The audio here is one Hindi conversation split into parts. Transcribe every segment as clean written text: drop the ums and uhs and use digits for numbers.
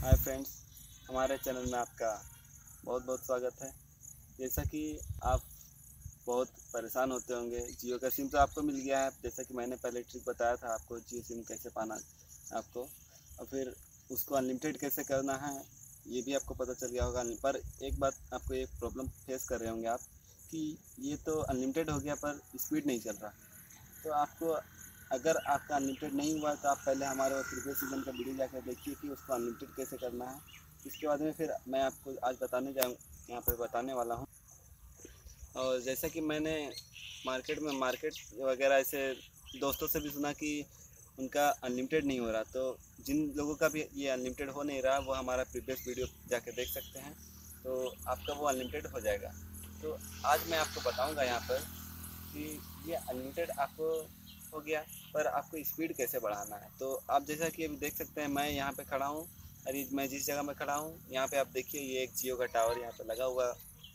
हाय फ्रेंड्स, हमारे चैनल में आपका बहुत बहुत स्वागत है। जैसा कि आप बहुत परेशान होते होंगे, जियो का सिम तो आपको मिल गया है। जैसा कि मैंने पहले ट्रिक बताया था आपको जियो सिम कैसे पाना आपको, और फिर उसको अनलिमिटेड कैसे करना है ये भी आपको पता चल गया होगा। पर एक बात आपको एक प्रॉब्लम फेस कर रहे होंगे आप कि ये तो अनलिमिटेड हो गया पर स्पीड नहीं चल रहा। तो आपको अगर आपका अनलिमिटेड नहीं हुआ तो आप पहले हमारे प्रीवियस सीजन का वीडियो जाकर देखिए कि उसको अनलिमिटेड कैसे करना है। इसके बाद में फिर मैं आपको आज यहाँ पर बताने वाला हूँ। और जैसा कि मैंने मार्केट वगैरह ऐसे दोस्तों से भी सुना कि उनका अनलिमिटेड नहीं हो रहा, तो जिन लोगों का भी ये अनलिमिटेड हो नहीं रहा वो हमारा प्रीवियस वीडियो जाके देख सकते हैं, तो आपका वो अनलिमिटेड हो जाएगा। तो आज मैं आपको बताऊंगा यहाँ पर कि ये अनलिमिटेड आपको हो गया पर आपको स्पीड कैसे बढ़ाना है। तो आप जैसा कि अभी देख सकते हैं मैं यहाँ पे खड़ा हूँ, और मैं जिस जगह में खड़ा हूँ यहाँ पे आप देखिए ये एक जियो का टावर यहाँ पे लगा हुआ।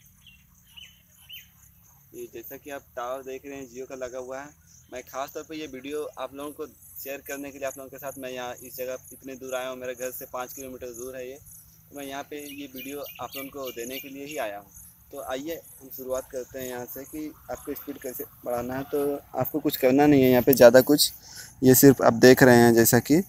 ये जैसा कि आप टावर देख रहे हैं जियो का लगा हुआ है। मैं खास तौर पे ये वीडियो आप लोगों को शेयर करने के लिए आप लोगों के साथ मैं यहाँ इस जगह इतने दूर आया हूँ। मेरे घर से 5 किलोमीटर दूर है ये, तो मैं यहाँ पे ये वीडियो आप लोगों को देने के लिए ही आया हूँ। तो आइए हम शुरुआत करते हैं यहाँ से कि आपको स्पीड कैसे बढ़ाना है। तो आपको कुछ करना नहीं है यहाँ पे ज़्यादा कुछ, ये सिर्फ आप देख रहे हैं। जैसा कि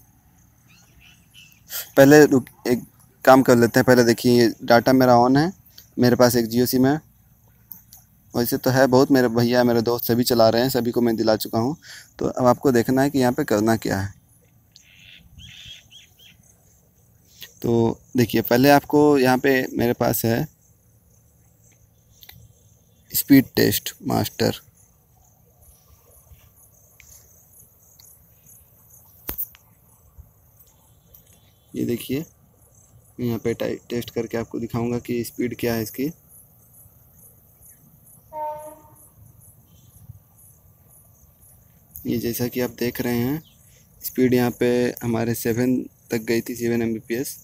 पहले एक काम कर लेते हैं। पहले देखिए ये डाटा मेरा ऑन है, मेरे पास एक जियो सिम है। वैसे तो है बहुत, मेरे भैया मेरे दोस्त सभी चला रहे हैं, सभी को मैं दिला चुका हूँ। तो अब आपको देखना है कि यहाँ पे करना क्या है। तो देखिए पहले आपको यहाँ पे मेरे पास है स्पीड टेस्ट मास्टर। ये देखिए यहाँ पे टेस्ट करके आपको दिखाऊंगा कि स्पीड क्या है इसकी। ये जैसा कि आप देख रहे हैं स्पीड यहाँ पे हमारे 7 तक गई थी, 7 Mbps।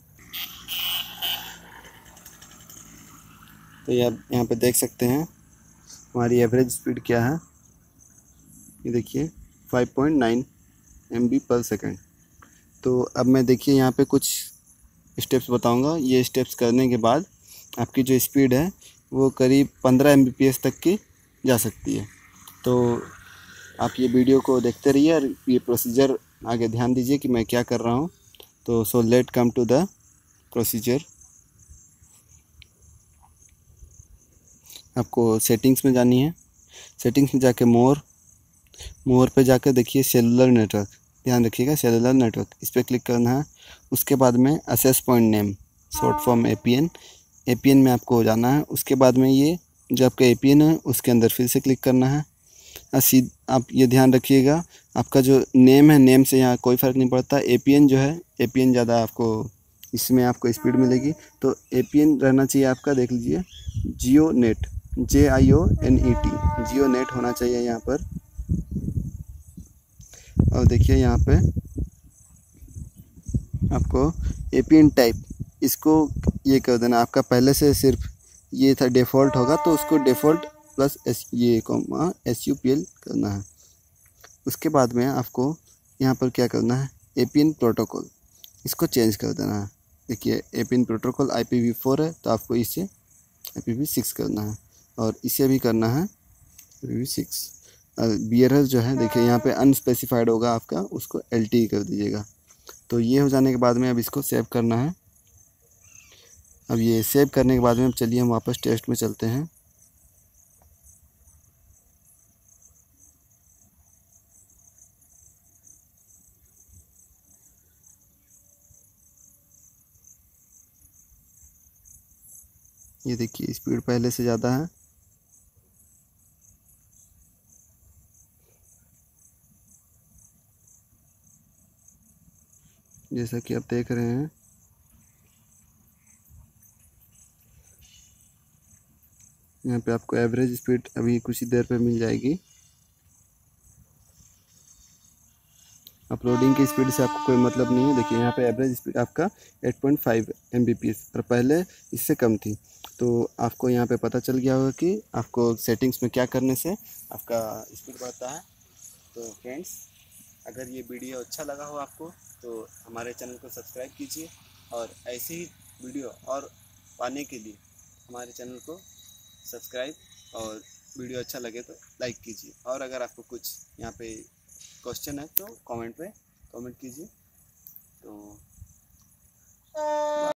तो ये आप यहाँ पे देख सकते हैं हमारी एवरेज स्पीड क्या है। ये देखिए 5.9 MB/s। तो अब मैं देखिए यहाँ पे कुछ स्टेप्स बताऊंगा। ये स्टेप्स करने के बाद आपकी जो स्पीड है वो करीब 15 Mbps तक की जा सकती है। तो आप ये वीडियो को देखते रहिए और ये प्रोसीजर आगे ध्यान दीजिए कि मैं क्या कर रहा हूँ। तो so let come to the procedure. आपको सेटिंग्स में जानी है। सेटिंग्स में जाके मोर पे जाकर देखिए सेलुलर नेटवर्क, ध्यान रखिएगा सेलुलर नेटवर्क, इस पर क्लिक करना है। उसके बाद में access point name short form APN में आपको जाना है। उसके बाद में ये जो आपका एपीएन है उसके अंदर फिर से क्लिक करना है। आप ये ध्यान रखिएगा आपका जो नेम है, नेम से यहाँ कोई फ़र्क नहीं पड़ता। एपीएन जो है एपीएन ज़्यादा आपको इसमें आपको स्पीड मिलेगी। तो एपीएन रहना चाहिए आपका, देख लीजिए Jio net, JIONET, Jio net होना चाहिए यहाँ पर। और देखिए यहाँ पे आपको एपीएन टाइप इसको ये कर देना। आपका पहले से सिर्फ ये था डिफ़ॉल्ट होगा, तो उसको डिफ़ॉल्ट प्लस SUPL करना है। उसके बाद में आपको यहाँ पर क्या करना है, एपीएन प्रोटोकॉल इसको चेंज कर देना है। देखिए एपीएन प्रोटोकॉल IPv4 है, तो आपको इसे IPv6 करना है, और इसे भी करना है IPv6। BRS जो है देखिए यहाँ पे अनस्पेसिफाइड होगा आपका, उसको LTE कर दीजिएगा। तो ये हो जाने के बाद में अब इसको सेव करना है। अब ये सेव करने के बाद में चलिए हम वापस टेस्ट में चलते हैं। ये देखिए स्पीड पहले से ज़्यादा है। जैसा कि आप देख रहे हैं यहाँ पे आपको एवरेज स्पीड अभी कुछ ही देर पे मिल जाएगी। अपलोडिंग की स्पीड से आपको कोई मतलब नहीं है। देखिए यहाँ पे एवरेज स्पीड आपका 8.5 Mbps, और पहले इससे कम थी। तो आपको यहाँ पे पता चल गया होगा कि आपको सेटिंग्स में क्या करने से आपका स्पीड बढ़ता है। तो फ्रेंड्स, अगर ये वीडियो अच्छा लगा हो आपको तो हमारे चैनल को सब्सक्राइब कीजिए और ऐसी ही वीडियो और पाने के लिए हमारे चैनल को सब्सक्राइब और वीडियो अच्छा लगे तो लाइक कीजिए। और अगर आपको कुछ यहाँ पे क्वेश्चन है तो कमेंट कीजिए। तो